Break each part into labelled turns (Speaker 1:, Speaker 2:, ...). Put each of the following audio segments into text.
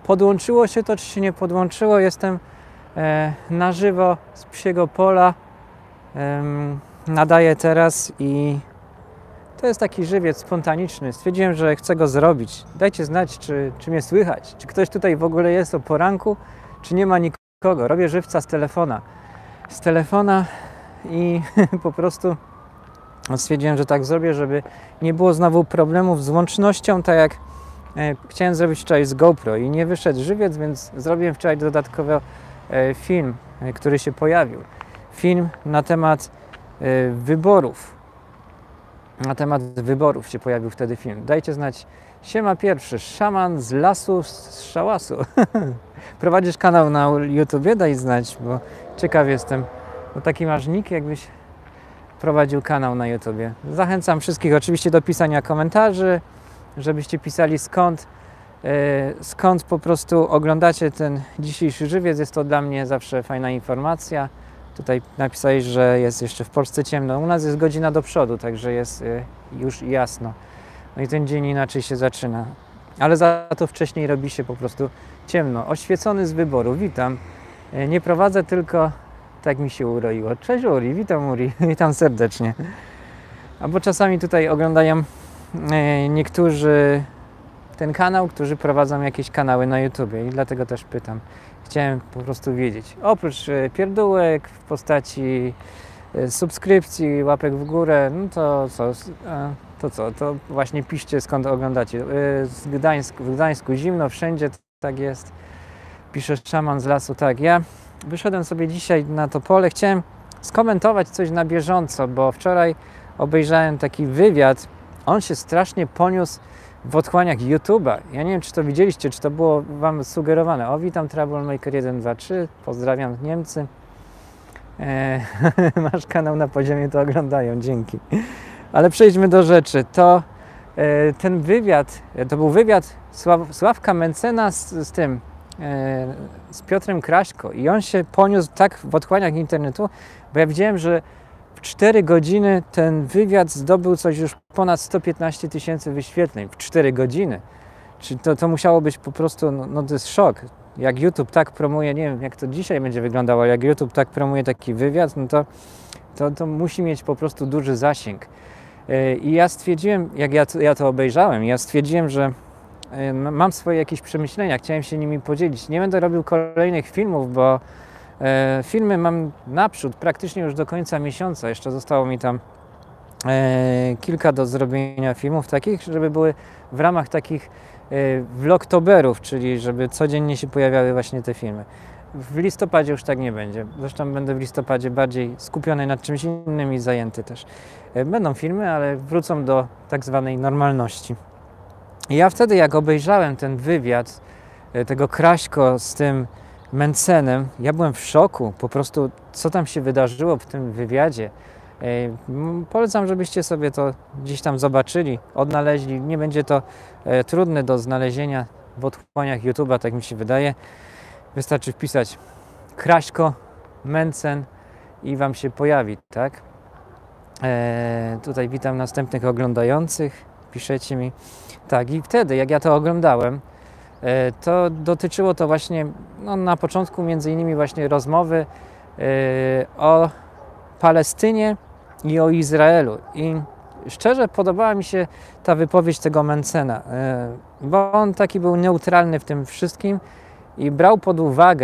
Speaker 1: podłączyło się to, czy się nie podłączyło. Jestem na żywo z Psiego Pola. Nadaję teraz i to jest taki żywiec spontaniczny. Stwierdziłem, że chcę go zrobić. Dajcie znać, czy mnie słychać. Czy ktoś tutaj w ogóle jest o poranku, czy nie ma nikogo. Robię żywca z telefona. I po prostu stwierdziłem, że tak zrobię, żeby nie było znowu problemów z łącznością, tak jak chciałem zrobić wczoraj z GoPro i nie wyszedł żywiec, więc zrobiłem wczoraj dodatkowo film, który się pojawił. Film na temat wyborów. Na temat wyborów się pojawił wtedy film. Dajcie znać. Siema pierwszy, szaman z lasu, z szałasu. Prowadzisz kanał na YouTubie? Daj znać, bo ciekaw jestem. Bo taki masz nick, jakbyś prowadził kanał na YouTubie. Zachęcam wszystkich oczywiście do pisania komentarzy, żebyście pisali skąd po prostu oglądacie ten dzisiejszy żywiec. Jest to dla mnie zawsze fajna informacja. Tutaj napisałeś, że jest jeszcze w Polsce ciemno. U nas jest godzina do przodu, także jest już jasno. No i ten dzień inaczej się zaczyna. Ale za to wcześniej robi się po prostu ciemno. Oświecony z wyboru. Witam. Nie prowadzę, tylko tak mi się uroiło. Cześć Uri, witam Uri. Witam serdecznie. Albo czasami tutaj oglądają niektórzy ten kanał, którzy prowadzą jakieś kanały na YouTubie i dlatego też pytam. Chciałem po prostu wiedzieć. Oprócz pierdółek w postaci subskrypcji, łapek w górę, no to co? To właśnie piszcie, skąd oglądacie. W Gdańsku zimno, wszędzie tak jest. Pisze szaman z lasu. Tak, ja wyszedłem sobie dzisiaj na to pole. Chciałem skomentować coś na bieżąco, bo wczoraj obejrzałem taki wywiad. On się strasznie poniósł w otchłaniach YouTube'a. Ja nie wiem, czy to widzieliście, czy to było Wam sugerowane. O, witam Troublemaker 123, pozdrawiam Niemcy. Masz kanał na poziomie, to oglądają, dzięki. Ale przejdźmy do rzeczy. Ten wywiad, to był wywiad Sławka Mencena z Piotrem Kraśko i on się poniósł tak w otchłaniach internetu, bo ja widziałem, że w 4 godziny ten wywiad zdobył coś już ponad 115 000 wyświetleń. W 4 godziny. Czyli to musiało być po prostu, no to jest szok. Jak YouTube tak promuje, nie wiem jak to dzisiaj będzie wyglądało, ale jak YouTube tak promuje taki wywiad, no to musi mieć po prostu duży zasięg. I ja stwierdziłem, jak ja to obejrzałem, ja stwierdziłem, że mam swoje jakieś przemyślenia, chciałem się nimi podzielić. Nie będę robił kolejnych filmów, bo filmy mam naprzód, praktycznie już do końca miesiąca. Jeszcze zostało mi tam kilka do zrobienia filmów takich, żeby były w ramach takich vlogtoberów, czyli żeby codziennie się pojawiały właśnie te filmy. W listopadzie już tak nie będzie. Zresztą będę w listopadzie bardziej skupiony nad czymś innym i zajęty też. Będą filmy, ale wrócą do tak zwanej normalności. I ja wtedy, jak obejrzałem ten wywiad tego Kraśko z tym Mencenem, ja byłem w szoku, po prostu co tam się wydarzyło w tym wywiadzie. Polecam, żebyście sobie to gdzieś tam zobaczyli, odnaleźli. Nie będzie to trudne do znalezienia w otchłaniach YouTube'a, tak mi się wydaje. Wystarczy wpisać Kraśko, Mencen i Wam się pojawi, tak? Tutaj witam następnych oglądających, piszecie mi. Tak, i wtedy, jak ja to oglądałem, to dotyczyło to właśnie, no, na początku między innymi właśnie rozmowy o Palestynie i o Izraelu. I szczerze podobała mi się ta wypowiedź tego Mencena, bo on taki był neutralny w tym wszystkim i brał pod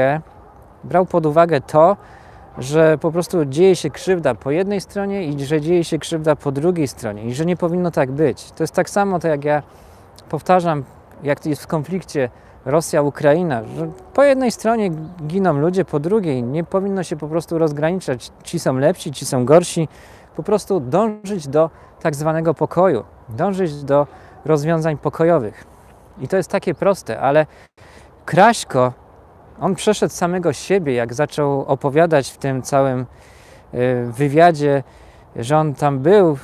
Speaker 1: uwagę to, że po prostu dzieje się krzywda po jednej stronie i że dzieje się krzywda po drugiej stronie i że nie powinno tak być. To jest tak samo, to jak ja powtarzam, jak to jest w konflikcie Rosja-Ukraina, że po jednej stronie giną ludzie, po drugiej nie powinno się po prostu rozgraniczać. Ci są lepsi, ci są gorsi. Po prostu dążyć do tak zwanego pokoju, dążyć do rozwiązań pokojowych. I to jest takie proste, ale Kraśko, on przeszedł samego siebie, jak zaczął opowiadać w tym całym wywiadzie, że on tam był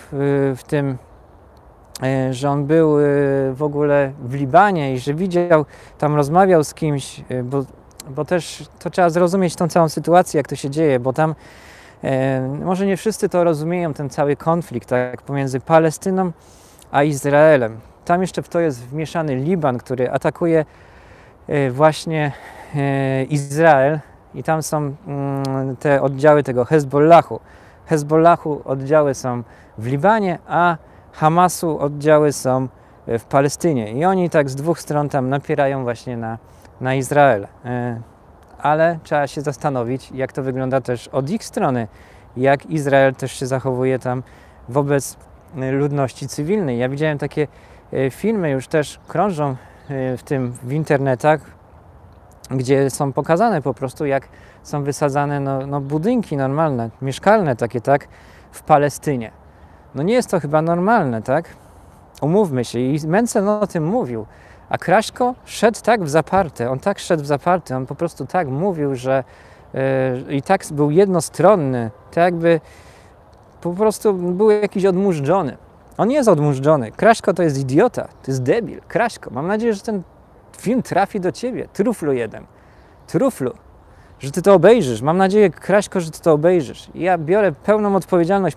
Speaker 1: że on był w ogóle w Libanie i że widział, tam rozmawiał z kimś, bo też to trzeba zrozumieć tą całą sytuację, jak to się dzieje, bo tam może nie wszyscy to rozumieją, ten cały konflikt tak, pomiędzy Palestyną a Izraelem. Tam jeszcze w to jest wmieszany Liban, który atakuje właśnie Izrael i tam są te oddziały tego Hezbollahu. Hezbollahu oddziały są w Libanie, a Hamasu oddziały są w Palestynie i oni tak z dwóch stron tam napierają właśnie na Izrael. Ale trzeba się zastanowić, jak to wygląda też od ich strony, jak Izrael też się zachowuje tam wobec ludności cywilnej. Ja widziałem takie filmy, już też krążą w internetach, gdzie są pokazane po prostu, jak są wysadzane budynki normalne, mieszkalne takie, tak, w Palestynie. No nie jest to chyba normalne, tak? Umówmy się. I Mencen o tym mówił. A Kraśko szedł tak w zaparte, on tak szedł w zaparte, on po prostu tak mówił, że i tak był jednostronny, tak jakby po prostu był jakiś odmurzdzony. On nie jest odmurzdzony. Kraśko to jest idiota, to jest debil. Kraśko, mam nadzieję, że ten film trafi do ciebie. Truflu jeden. Truflu. Że ty to obejrzysz. Mam nadzieję, Kraśko, że ty to obejrzysz. I ja biorę pełną odpowiedzialność,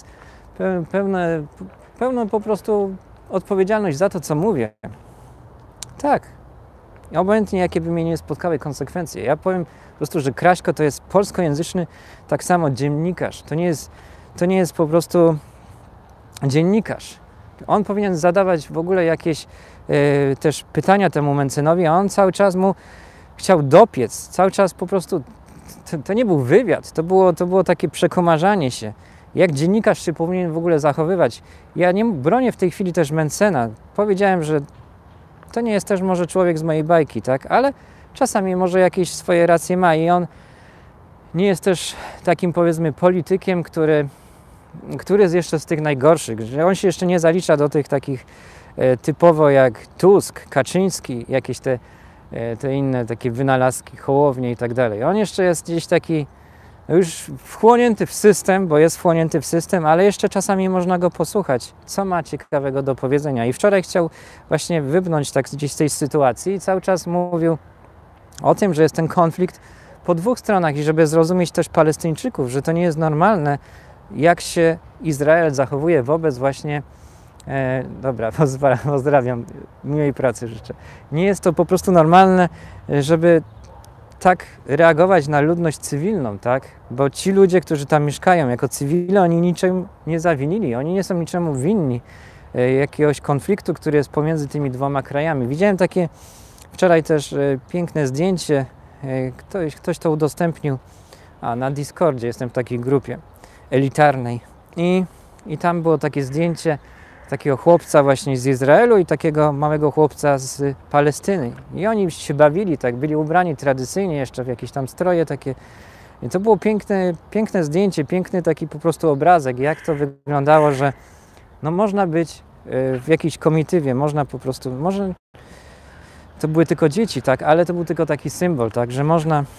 Speaker 1: pełną po prostu odpowiedzialność za to, co mówię. Tak. Obojętnie, jakie by mnie nie spotkały konsekwencje. Ja powiem po prostu, że Kraśko to jest polskojęzyczny, tak samo dziennikarz. To nie jest po prostu dziennikarz. On powinien zadawać w ogóle jakieś też pytania temu Mencenowi, a on cały czas mu chciał dopiec. Cały czas po prostu, to nie był wywiad, to było takie przekomarzanie się. Jak dziennikarz się powinien w ogóle zachowywać. Ja nie bronię w tej chwili też Mencena. Powiedziałem, że to nie jest też może człowiek z mojej bajki, tak? Ale czasami może jakieś swoje racje ma i on nie jest też takim, powiedzmy, politykiem, który jest jeszcze z tych najgorszych, że on się jeszcze nie zalicza do tych takich typowo jak Tusk, Kaczyński, jakieś te inne takie wynalazki, Hołownie i tak dalej. On jeszcze jest gdzieś taki już wchłonięty w system, bo jest wchłonięty w system, ale jeszcze czasami można go posłuchać, co ma ciekawego do powiedzenia. I wczoraj chciał właśnie wybrnąć tak gdzieś z tej sytuacji i cały czas mówił o tym, że jest ten konflikt po dwóch stronach i żeby zrozumieć też Palestyńczyków, że to nie jest normalne, jak się Izrael zachowuje wobec właśnie dobra, pozdrawiam, miłej pracy życzę. Nie jest to po prostu normalne, żeby tak reagować na ludność cywilną, tak? Bo ci ludzie, którzy tam mieszkają jako cywile, oni niczym nie zawinili, oni nie są niczemu winni jakiegoś konfliktu, który jest pomiędzy tymi dwoma krajami. Widziałem takie wczoraj też piękne zdjęcie, ktoś to udostępnił, na Discordzie, jestem w takiej grupie elitarnej i tam było takie zdjęcie takiego chłopca właśnie z Izraelu i takiego małego chłopca z Palestyny. I oni się bawili, tak, byli ubrani tradycyjnie jeszcze w jakieś tam stroje takie. I to było piękne zdjęcie, piękny taki po prostu obrazek, jak to wyglądało, że no można być w jakiejś komitywie, można po prostu, może to były tylko dzieci, tak, ale to był tylko taki symbol, tak, że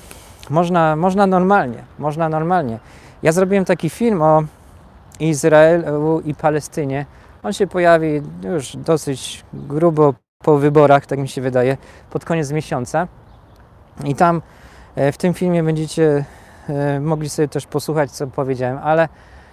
Speaker 1: można normalnie. Ja zrobiłem taki film o Izraelu i Palestynie. On się pojawi już dosyć grubo po wyborach, tak mi się wydaje, pod koniec miesiąca. I tam w tym filmie będziecie mogli sobie też posłuchać, co powiedziałem, ale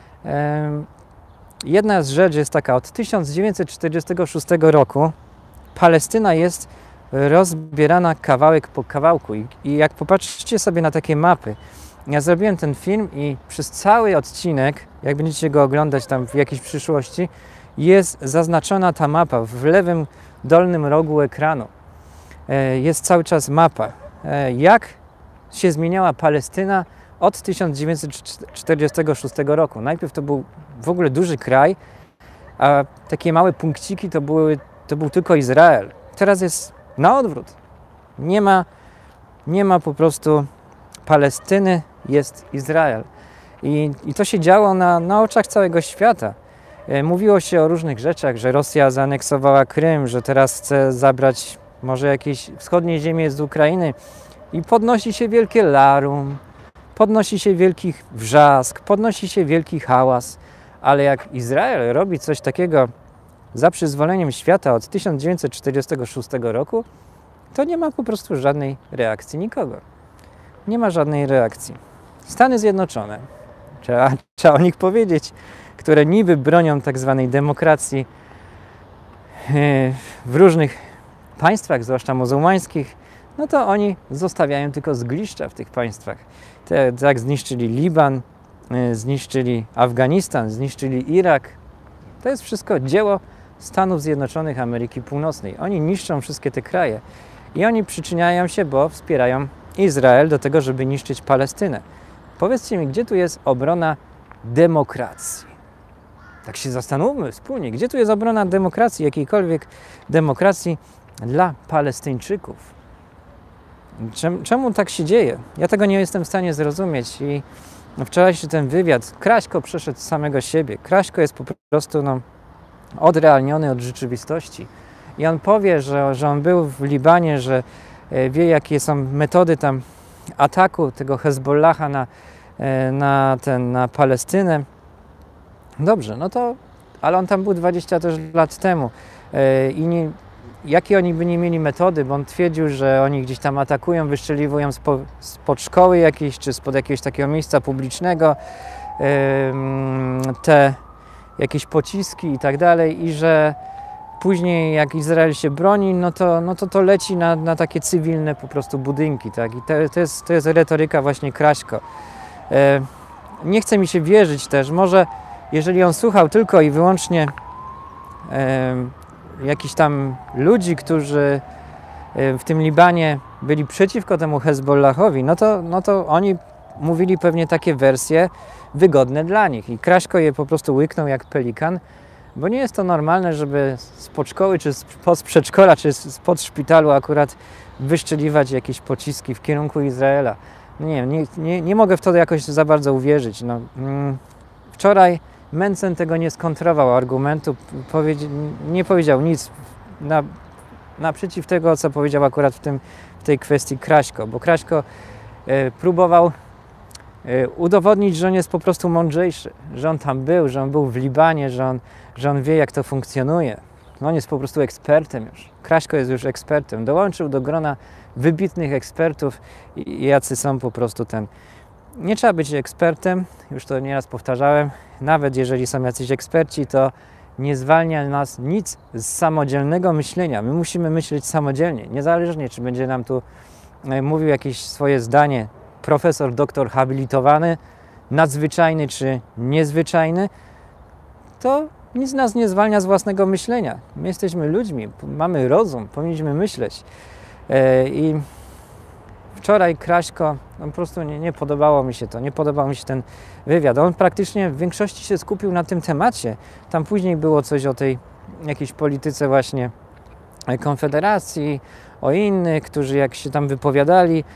Speaker 1: jedna z rzeczy jest taka, od 1946 roku Palestyna jest rozbierana kawałek po kawałku i jak popatrzycie sobie na takie mapy, ja zrobiłem ten film i przez cały odcinek, jak będziecie go oglądać tam w jakiejś przyszłości, jest zaznaczona ta mapa w lewym dolnym rogu ekranu. Jest cały czas mapa. Jak się zmieniała Palestyna od 1946 roku. Najpierw to był w ogóle duży kraj, a takie małe punkciki to był tylko Izrael. Teraz jest na odwrót. Nie ma po prostu Palestyny, jest Izrael. I to się działo na oczach całego świata. Mówiło się o różnych rzeczach, że Rosja zaaneksowała Krym, że teraz chce zabrać może jakieś wschodnie ziemie z Ukrainy i podnosi się wielkie larum, podnosi się wielki wrzask, podnosi się wielki hałas, ale jak Izrael robi coś takiego za przyzwoleniem świata od 1946 roku, to nie ma po prostu żadnej reakcji nikogo. Nie ma żadnej reakcji. Stany Zjednoczone, trzeba o nich powiedzieć, które niby bronią tak zwanej demokracji w różnych państwach, zwłaszcza muzułmańskich, no to oni zostawiają tylko zgliszcza w tych państwach. Tak zniszczyli Liban, zniszczyli Afganistan, zniszczyli Irak. To jest wszystko dzieło Stanów Zjednoczonych Ameryki Północnej. Oni niszczą wszystkie te kraje i oni przyczyniają się, bo wspierają Izrael do tego, żeby niszczyć Palestynę. Powiedzcie mi, gdzie tu jest obrona demokracji? Tak się zastanówmy wspólnie, gdzie tu jest obrona demokracji, jakiejkolwiek demokracji dla Palestyńczyków? Czemu tak się dzieje? Ja tego nie jestem w stanie zrozumieć i wczorajszy ten wywiad, Kraśko przeszedł z samego siebie. Kraśko jest po prostu odrealniony od rzeczywistości. I on powie, że on był w Libanie, że wie, jakie są metody tam ataku tego Hezbollaha na Palestynę. Dobrze, no to, ale on tam był 20 też lat temu i jakie oni by nie mieli metody, bo on twierdził, że oni gdzieś tam atakują, wyszczeliwują spod szkoły jakiejś, czy spod jakiegoś takiego miejsca publicznego te jakieś pociski i tak dalej i że później jak Izrael się broni, no to leci na takie cywilne po prostu budynki, tak? I to jest retoryka właśnie Kraśko. Nie chce mi się wierzyć też, może jeżeli on słuchał tylko i wyłącznie jakichś tam ludzi, którzy w tym Libanie byli przeciwko temu Hezbollahowi, no to oni mówili pewnie takie wersje wygodne dla nich i Kraśko je po prostu łyknął jak pelikan, bo nie jest to normalne, żeby spod szkoły, czy spod przedszkola, czy spod szpitalu akurat wyszczeliwać jakieś pociski w kierunku Izraela. Nie mogę w to jakoś za bardzo uwierzyć. No, wczoraj Mencen tego nie skontrował argumentu, nie powiedział nic naprzeciw tego, co powiedział akurat w tej kwestii Kraśko, bo Kraśko próbował udowodnić, że on jest po prostu mądrzejszy, że on tam był, że on był w Libanie, że on wie, jak to funkcjonuje. No, on jest po prostu ekspertem już. Kraśko jest już ekspertem. Dołączył do grona wybitnych ekspertów, jacy są po prostu Nie trzeba być ekspertem, już to nieraz powtarzałem, nawet jeżeli są jacyś eksperci, to nie zwalnia nas nic z samodzielnego myślenia. My musimy myśleć samodzielnie, niezależnie czy będzie nam tu mówił jakieś swoje zdanie profesor, doktor habilitowany, nadzwyczajny czy niezwyczajny, to nic nas nie zwalnia z własnego myślenia. My jesteśmy ludźmi, mamy rozum, powinniśmy myśleć. I wczoraj Kraśko, po prostu nie podobało mi się to, nie podobał mi się ten wywiad. On praktycznie w większości się skupił na tym temacie. Tam później było coś o tej jakiejś polityce właśnie Konfederacji, o innych, którzy jak się tam wypowiadali.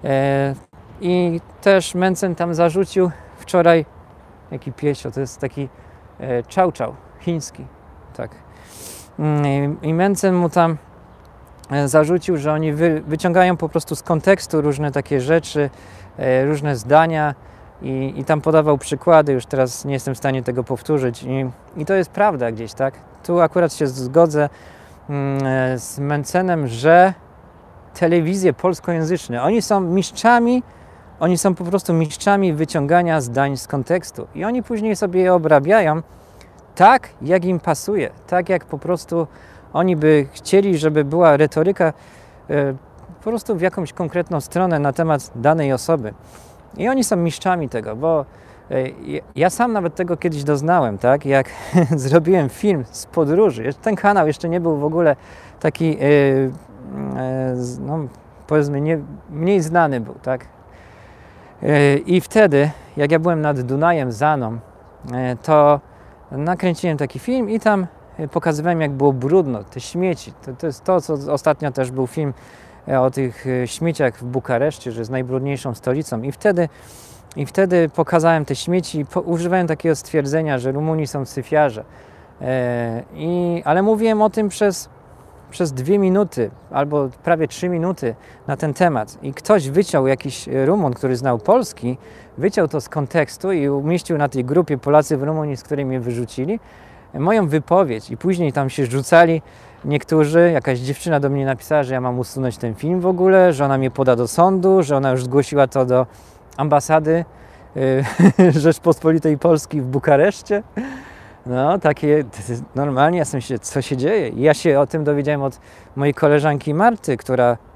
Speaker 1: I też Mencen tam zarzucił wczoraj, jaki piesio, to jest taki czał chiński, tak. I Mencen mu tam zarzucił, że oni wyciągają po prostu z kontekstu różne takie rzeczy, różne zdania i tam podawał przykłady, już teraz nie jestem w stanie tego powtórzyć i to jest prawda gdzieś, tak. Tu akurat się zgodzę z Mencenem, że telewizje polskojęzyczne, oni są po prostu mistrzami wyciągania zdań z kontekstu i oni później sobie je obrabiają tak, jak im pasuje, tak jak po prostu oni by chcieli, żeby była retoryka po prostu w jakąś konkretną stronę na temat danej osoby. I oni są mistrzami tego, bo ja sam nawet tego kiedyś doznałem, tak? Jak zrobiłem film z podróży. Ten kanał jeszcze nie był w ogóle taki, no, powiedzmy, mniej znany był, tak? I wtedy, jak ja byłem nad Dunajem, Zaną, to nakręciłem taki film i tam pokazywałem, jak było brudno, te śmieci. To jest to, co ostatnio też był film o tych śmieciach w Bukareszcie, że jest najbrudniejszą stolicą. I wtedy pokazałem te śmieci i używałem takiego stwierdzenia, że Rumuni są syfiarze. Ale mówiłem o tym przez 2 minuty albo prawie 3 minuty na ten temat. I ktoś wyciął, jakiś Rumun, który znał polski, wyciął to z kontekstu i umieścił na tej grupie Polacy w Rumunii, z której mnie wyrzucili, moją wypowiedź. I później tam się rzucali niektórzy, jakaś dziewczyna do mnie napisała, że ja mam usunąć ten film w ogóle, że ona mnie poda do sądu, że ona już zgłosiła to do ambasady Rzeczpospolitej Polski w Bukareszcie. No, takie normalnie, ja sobie myślę, co się dzieje. I ja się o tym dowiedziałem od mojej koleżanki Marty, która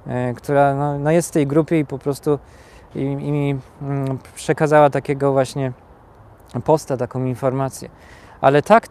Speaker 1: która no jest w tej grupie i po prostu i mi przekazała takiego właśnie posta, taką informację. Ale tak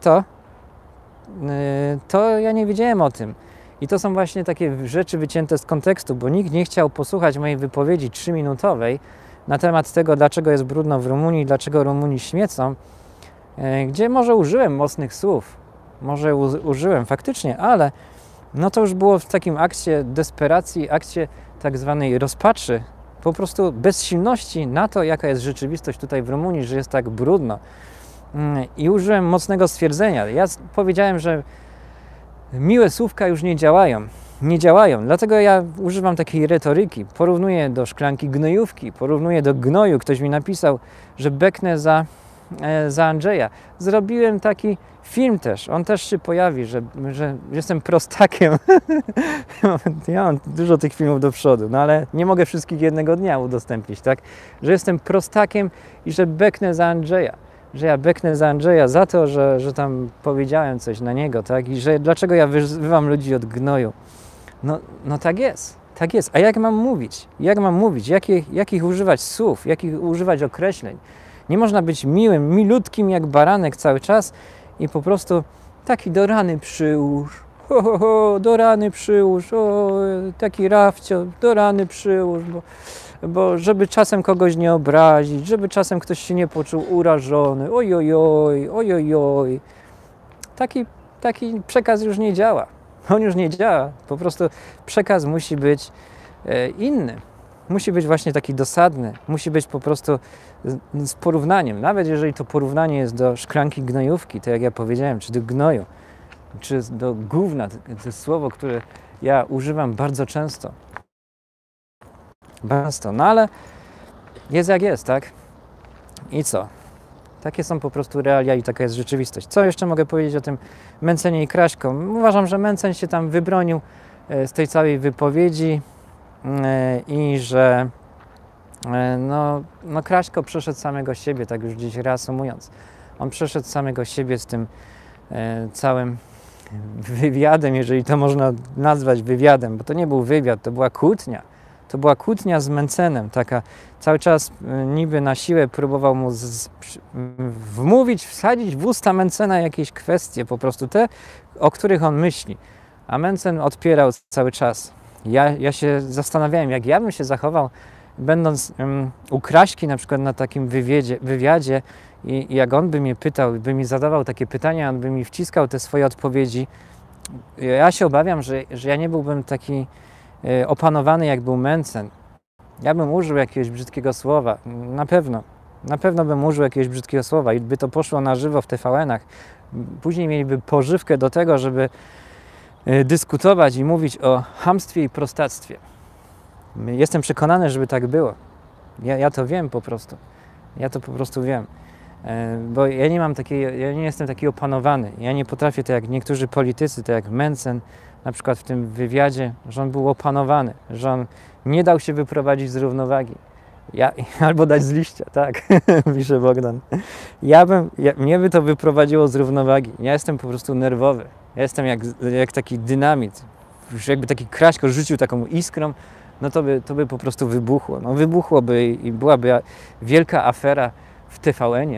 Speaker 1: to ja nie wiedziałem o tym. I to są właśnie takie rzeczy wycięte z kontekstu, bo nikt nie chciał posłuchać mojej wypowiedzi 3-minutowej na temat tego, dlaczego jest brudno w Rumunii, dlaczego Rumuni śmiecą, gdzie może użyłem mocnych słów, może użyłem faktycznie, ale no to już było w takim akcie desperacji, akcie tak zwanej rozpaczy, po prostu bezsilności na to, jaka jest rzeczywistość tutaj w Rumunii, że jest tak brudno. I użyłem mocnego stwierdzenia. Ja powiedziałem, że miłe słówka już nie działają. Nie działają. Dlatego ja używam takiej retoryki. Porównuję do szklanki gnojówki, porównuję do gnoju. Ktoś mi napisał, że beknę za Andrzeja. Zrobiłem taki film też. On też się pojawi, że jestem prostakiem. Ja mam dużo tych filmów do przodu, no ale nie mogę wszystkich jednego dnia udostępnić, tak? Że jestem prostakiem i że beknę za Andrzeja. Że ja beknę za Andrzeja za to, że tam powiedziałem coś na niego, tak? I że dlaczego ja wyzywam ludzi od gnoju. No tak jest, tak jest. A jak mam mówić? Jak mam mówić? Jakich używać słów? Jakich używać określeń? Nie można być miłym, milutkim jak baranek cały czas i po prostu taki do rany przyłóż. Do rany przyłóż, taki rafcio, do rany przyłóż, bo żeby czasem kogoś nie obrazić, żeby czasem ktoś się nie poczuł urażony, ojojoj. Taki przekaz już nie działa. On już nie działa. Po prostu przekaz musi być inny. Musi być właśnie taki dosadny. Musi być po prostu z porównaniem. Nawet jeżeli to porównanie jest do szklanki gnojówki, to jak ja powiedziałem, czy do gnoju, czy do gówna, to jest słowo, które ja używam bardzo często. No ale jest jak jest, tak? I co? Takie są po prostu realia i taka jest rzeczywistość. Co jeszcze mogę powiedzieć o tym Mentzenie i Kraśko? Uważam, że Mentzen się tam wybronił z tej całej wypowiedzi i że no Kraśko przeszedł samego siebie, tak już gdzieś reasumując. On przeszedł samego siebie z tym całym wywiadem, jeżeli to można nazwać wywiadem, bo to nie był wywiad, to była kłótnia. To była kłótnia z Mentzenem, taka cały czas niby na siłę próbował mu wmówić, wsadzić w usta Mentzena jakieś kwestie, po prostu te, o których on myśli. A Mentzen odpierał cały czas. Ja się zastanawiałem, jak ja bym się zachował, będąc u Kraśki na przykład na takim wywiadzie i jak on by mnie pytał, by mi zadawał takie pytania, on by mi wciskał te swoje odpowiedzi. Ja się obawiam, że ja nie byłbym taki opanowany jak był Mentzen. Ja bym użył jakiegoś brzydkiego słowa. Na pewno bym użył jakiegoś brzydkiego słowa i by to poszło na żywo w TVN-ach. Później mieliby pożywkę do tego, żeby dyskutować i mówić o chamstwie i prostactwie. Jestem przekonany, żeby tak było. Ja to wiem po prostu. Ja to po prostu wiem. Bo ja nie jestem taki opanowany. Ja nie potrafię, tak jak niektórzy politycy, tak jak Mentzen, na przykład w tym wywiadzie, że on był opanowany, że on nie dał się wyprowadzić z równowagi. Albo dać z liścia, tak, pisze Bogdan. Mnie by to wyprowadziło z równowagi. Ja jestem po prostu nerwowy. Ja jestem jak taki dynamit. Już jakby taki Kraśko rzucił taką iskrą, no to by po prostu wybuchło. No wybuchłoby i byłaby wielka afera w TVN-ie.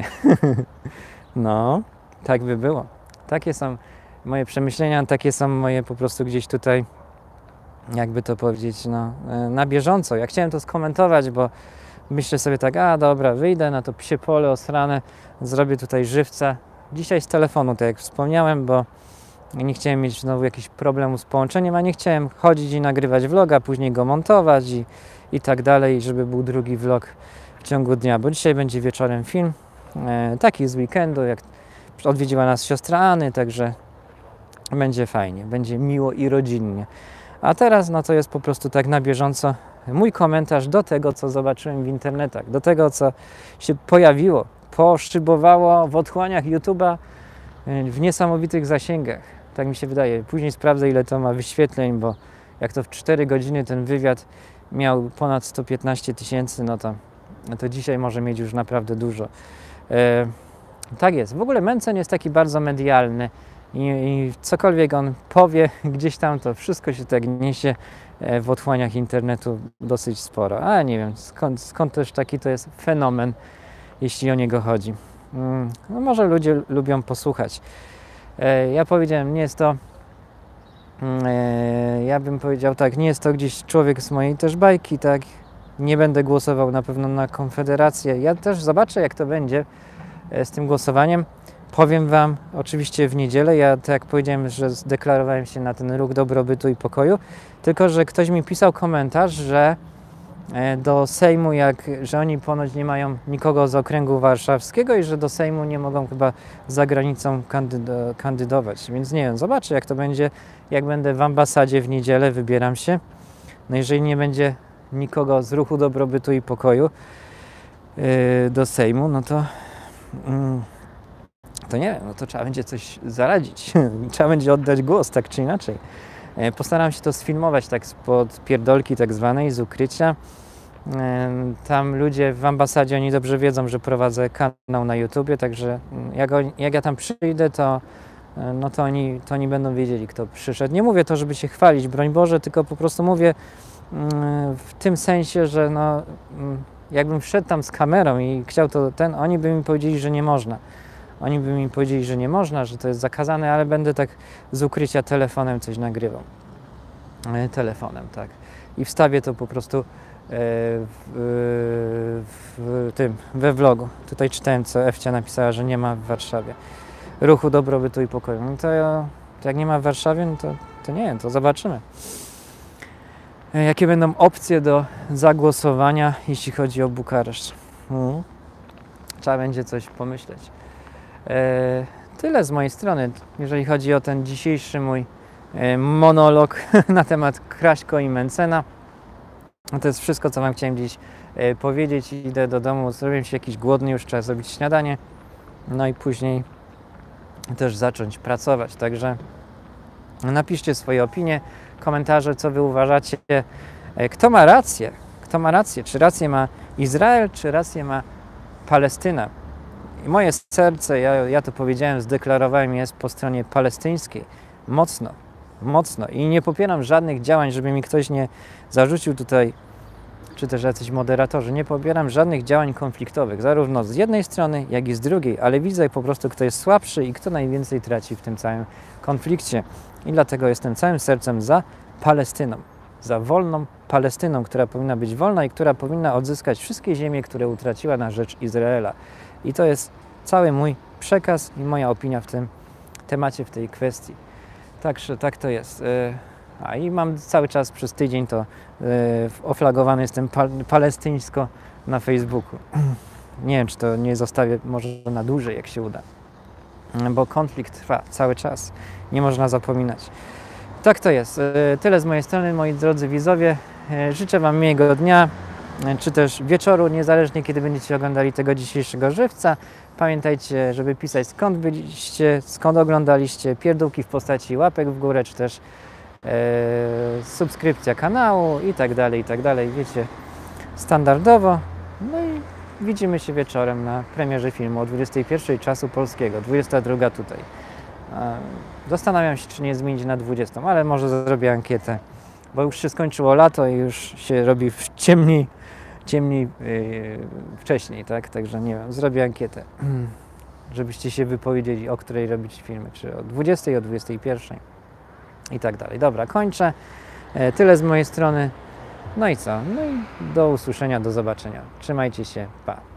Speaker 1: No, tak by było. Takie są moje przemyślenia, takie są moje po prostu gdzieś tutaj, jakby to powiedzieć, no, na bieżąco. Ja chciałem to skomentować, bo myślę sobie tak, dobra, wyjdę na to psie pole osrane, zrobię tutaj żywca. Dzisiaj z telefonu, tak jak wspomniałem, bo nie chciałem mieć znowu jakichś problemów z połączeniem, a nie chciałem chodzić i nagrywać vloga, później go montować i tak dalej, żeby był drugi vlog w ciągu dnia, bo dzisiaj będzie wieczorem film, taki z weekendu, jak odwiedziła nas siostra Any, także będzie fajnie, będzie miło i rodzinnie. A teraz no to jest po prostu tak na bieżąco mój komentarz do tego, co zobaczyłem w internetach, do tego, co się pojawiło, poszybowało w otchłaniach YouTube'a w niesamowitych zasięgach. Tak mi się wydaje. Później sprawdzę, ile to ma wyświetleń, bo jak to w 4 godziny ten wywiad miał ponad 115 000, no to dzisiaj może mieć już naprawdę dużo. Tak jest. W ogóle Mentzen jest taki bardzo medialny i cokolwiek on powie gdzieś tam, to wszystko się tak niesie w otchłaniach internetu dosyć sporo. A nie wiem, skąd też taki to jest fenomen, jeśli o niego chodzi. No może ludzie lubią posłuchać. Ja powiedziałem, nie jest to, ja bym powiedział tak, nie jest to gdzieś człowiek z mojej też bajki, tak. Nie będę głosował na pewno na Konfederację. Ja też zobaczę, jak to będzie z tym głosowaniem. Powiem Wam oczywiście w niedzielę. Ja, tak jak powiedziałem, że zdeklarowałem się na ten ruch dobrobytu i pokoju, tylko że ktoś mi pisał komentarz, że do Sejmu, że oni ponoć nie mają nikogo z okręgu warszawskiego i że do Sejmu nie mogą chyba za granicą kandydować. Więc nie wiem, zobaczę, jak to będzie. Jak będę w ambasadzie w niedzielę, wybieram się. No jeżeli nie będzie nikogo z ruchu dobrobytu i pokoju do Sejmu, no to nie wiem, no to trzeba będzie coś zaradzić. Trzeba będzie oddać głos, tak czy inaczej. Postaram się to sfilmować tak spod pierdolki tak zwanej, z ukrycia. Tam ludzie w ambasadzie, oni dobrze wiedzą, że prowadzę kanał na YouTubie, także jak ja tam przyjdę, to oni będą wiedzieli, kto przyszedł. Nie mówię to, żeby się chwalić, broń Boże, tylko po prostu mówię w tym sensie, że jakbym wszedł tam z kamerą i chciał oni by mi powiedzieli, że nie można. Oni by mi powiedzieli, że nie można, że to jest zakazane, ale będę tak z ukrycia telefonem coś nagrywał. Telefonem, tak. I wstawię to po prostu we vlogu. Tutaj czytałem, co Ewcia napisała, że nie ma w Warszawie ruchu dobrobytu i pokoju. No to jak nie ma w Warszawie, no to nie wiem, to zobaczymy. Jakie będą opcje do zagłosowania, jeśli chodzi o Bukareszt. Trzeba będzie coś pomyśleć. Tyle z mojej strony, jeżeli chodzi o ten dzisiejszy mój monolog na temat Kraśko i Mencena. To jest wszystko, co Wam chciałem dziś powiedzieć. Idę do domu, zrobiłem się jakiś głodny, już trzeba zrobić śniadanie, no i później też zacząć pracować. Także napiszcie swoje opinie, komentarze, co Wy uważacie. Kto ma rację? Kto ma rację? Czy rację ma Izrael, czy rację ma Palestyna? I moje serce, ja to powiedziałem, zdeklarowałem, jest po stronie palestyńskiej. Mocno, mocno. I nie popieram żadnych działań, żeby mi ktoś nie zarzucił tutaj, czy też jacyś moderatorzy, nie popieram żadnych działań konfliktowych, zarówno z jednej strony, jak i z drugiej, ale widzę po prostu, kto jest słabszy i kto najwięcej traci w tym całym konflikcie. I dlatego jestem całym sercem za Palestyną, za wolną Palestyną, która powinna być wolna i która powinna odzyskać wszystkie ziemie, które utraciła na rzecz Izraela. I to jest cały mój przekaz i moja opinia w tym temacie, w tej kwestii. Także tak to jest. I mam cały czas przez tydzień to oflagowany jestem palestyńsko na Facebooku. Nie wiem, czy to nie zostawię może na dłużej, jak się uda. Bo konflikt trwa cały czas. Nie można zapominać. Tak to jest. Tyle z mojej strony, moi drodzy widzowie. Życzę Wam miłego dnia, czy też wieczoru, niezależnie kiedy będziecie oglądali tego dzisiejszego żywca. Pamiętajcie, żeby pisać skąd byliście, skąd oglądaliście, pierdółki w postaci łapek w górę, czy też subskrypcja kanału i tak dalej, wiecie, standardowo. No i widzimy się wieczorem na premierze filmu o 21 czasu polskiego, 22 tutaj. Zastanawiam się, czy nie zmienić na 20, ale może zrobię ankietę, bo już się skończyło lato i już się robi ciemniej wcześniej, tak? Także nie wiem, zrobię ankietę, żebyście się wypowiedzieli, o której robić filmy, czy o 20, o 21 i tak dalej. Dobra, kończę. Tyle z mojej strony. No i co? No i do usłyszenia, do zobaczenia. Trzymajcie się, pa.